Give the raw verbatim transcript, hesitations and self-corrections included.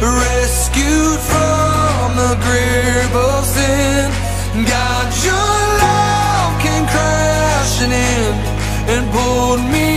rescued from the grip of sin. God, your love came crashing in and pulled me